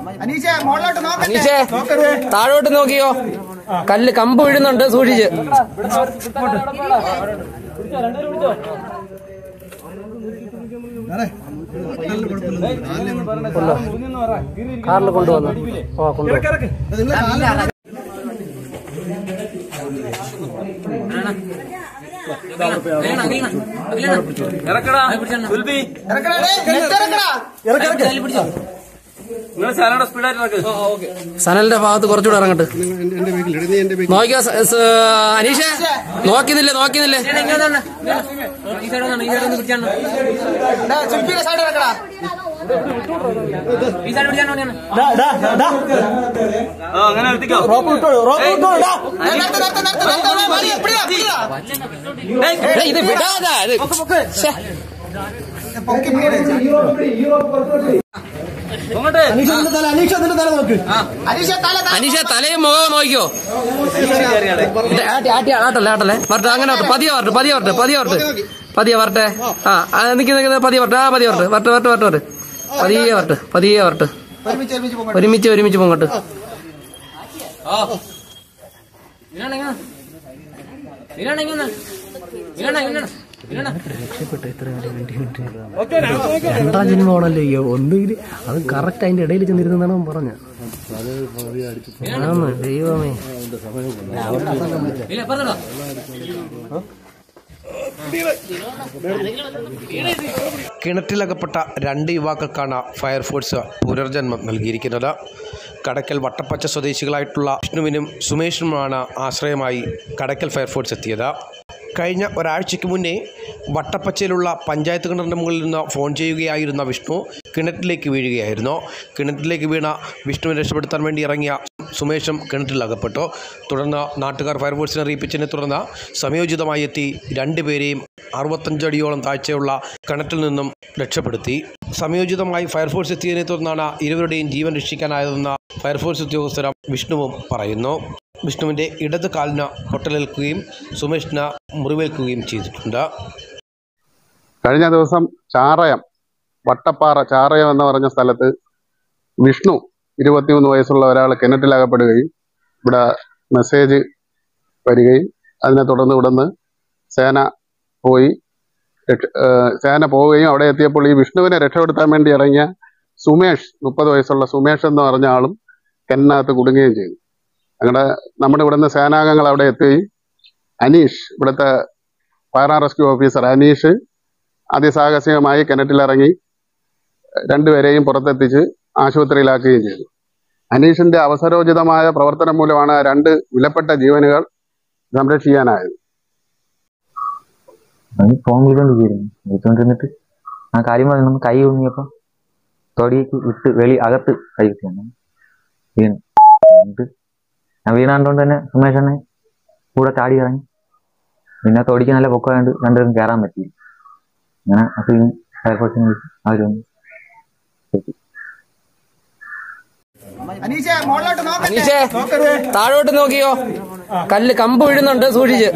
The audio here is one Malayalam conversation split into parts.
അനീഷേ താഴോട്ട് നോക്കിയോ, കല്ല് കമ്പ് വീഴുന്നുണ്ട്, സൂക്ഷിച്ച്. കാറിൽ കൊണ്ടുവന്നു. സനലിന്റെ ഭാഗത്ത് കുറച്ചുകൂടെ ഇറങ്ങട്ട്. നോക്കിയോ അനീഷേ, നോക്കുന്നില്ലേ? ഇത് വിടാതാ. അനീഷ തലയും മുഖവും നോക്കിയോ. ആട്ടല്ലേ വരട്ടെ, അങ്ങനെ പതിയെ വരട്ടെ. ആ നിൽക്കുന്ന പതിയെ വരട്ടെ. വരട്ടെ. പതിയെ വരട്ടെ. ഒരുമിച്ച് പോങ്ങോട്ട്. രക്ഷപ്പെട്ടു. എത്ര മിനിറ്റ്? 2ാം ജന്മമാണല്ലോ. ഒന്നുകിൽ അത് കറക്റ്റ് അതിന്റെ ഇടയിൽ ചെന്നിരുന്നാണ് അവൻ പറഞ്ഞത്. ദൈവമേ. കിണറ്റിലകപ്പെട്ട 2 യുവാക്കൾക്കാണ് ഫയർഫോഴ്സ് പുനർജന്മം നൽകിയിരിക്കുന്നത്. കടയ്ക്കൽ വട്ടപ്പച്ച സ്വദേശികളായിട്ടുള്ള വിഷ്ണുവിനും സുമേഷിനുമാണ് ആശ്രയമായി കടയ്ക്കൽ ഫയർഫോഴ്സ് എത്തിയത്. കഴിഞ്ഞ ഒരാഴ്ചയ്ക്ക് മുന്നേ വട്ടപ്പച്ചയിലുള്ള പഞ്ചായത്ത് കിണറിൻ്റെ മുകളിൽ നിന്ന് ഫോൺ ചെയ്യുകയായിരുന്ന വിഷ്ണു കിണറ്റിലേക്ക് വീഴുകയായിരുന്നു. കിണറ്റിലേക്ക് വീണ വിഷ്ണുവിനെ രക്ഷപ്പെടുത്താൻ വേണ്ടി ഇറങ്ങിയ സുമേഷും കിണറ്റിലകപ്പെട്ടു. തുടർന്ന് നാട്ടുകാർ ഫയർഫോഴ്സിനെ അറിയിപ്പിച്ചതിനെ തുടർന്ന് സംയോജിതമായി എത്തി 2 പേരെയും 65 അടിയോളം താഴ്ചയുള്ള കിണറ്റിൽ നിന്നും രക്ഷപ്പെടുത്തി. സംയോജിതമായി ഫയർഫോഴ്സ് എത്തിയതിനെ തുടർന്നാണ് ഇരുവരുടെയും ജീവൻ രക്ഷിക്കാനായതെന്ന് ഫയർഫോഴ്സ് ഉദ്യോഗസ്ഥരും വിഷ്ണുവും പറയുന്നു. വിഷ്ണുവിൻ്റെ ഇടത് കാലിന് പൊട്ടലേൽക്കുകയും സുമേഷിന് മുറിവേൽക്കുകയും ചെയ്തിട്ടുണ്ട്. കഴിഞ്ഞ ദിവസം വട്ടപ്പാറ ചാറയം എന്ന് പറഞ്ഞ സ്ഥലത്ത് വിഷ്ണു 23 വയസ്സുള്ള ഒരാൾ കിണറ്റിലകപ്പെടുകയും ഇവിടെ മെസ്സേജ് വരികയും അതിനെ തുടർന്ന് ഇവിടുന്ന് സേന പോവുകയും അവിടെ എത്തിയപ്പോൾ ഈ വിഷ്ണുവിനെ രക്ഷപ്പെടുത്താൻ വേണ്ടി ഇറങ്ങിയ സുമേഷ് 30 വയസ്സുള്ള സുമേഷ് എന്ന് പറഞ്ഞ ആളും കിണറ്റിനകത്ത് കുടുങ്ങുകയും ചെയ്തു. നമ്മുടെ ഇവിടുന്ന് സേനാംഗങ്ങൾ അവിടെ എത്തുകയും അനീഷ്, ഇവിടുത്തെ fire and rescue officer Aneesh അതിസാഹസികമായി കിണറ്റിലിറങ്ങി 2 പേരെയും പുറത്തെത്തിച്ച് ആശുപത്രിയിലാക്കുകയും ചെയ്തു. അനീഷിന്റെ അവസരോചിതമായ പ്രവർത്തനം മൂലമാണ് 2 വിലപ്പെട്ട ജീവനുകൾ സംരക്ഷിക്കാനായത്. ഫോൺ വിളിച്ചോണ്ടിരുന്നിട്ട് ആ കാര്യം പറഞ്ഞു. കൈ ഊന്നിയപ്പോ തൊടിയേക്ക് വിട്ട് അകത്ത് കൈ കിട്ടിയാണ് വീണ്. ഞാൻ വീണാണ്ടോണ്ട് തന്നെ സുമേഷനെ കൂടെ ചാടി ഇറങ്ങി. പിന്നെ തൊടിക്ക് നല്ല പൊക്കമായോണ്ട് 2 പേരും കയറാൻ പറ്റിയില്ല. അങ്ങനെ അപ്പൊ ഫയർഫോഴ്സിനെ വിളിച്ച് അവർ വന്നു. അനീഷേ താഴോട്ട് നോക്കിയോ, കല്ല് കമ്പ് വീഴുന്നുണ്ട്, സൂക്ഷിച്ച്.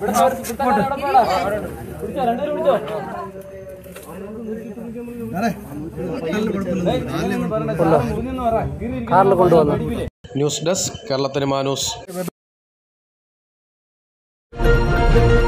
കാറിൽ കൊണ്ടുവന്നു. News desk Kerala cinema news.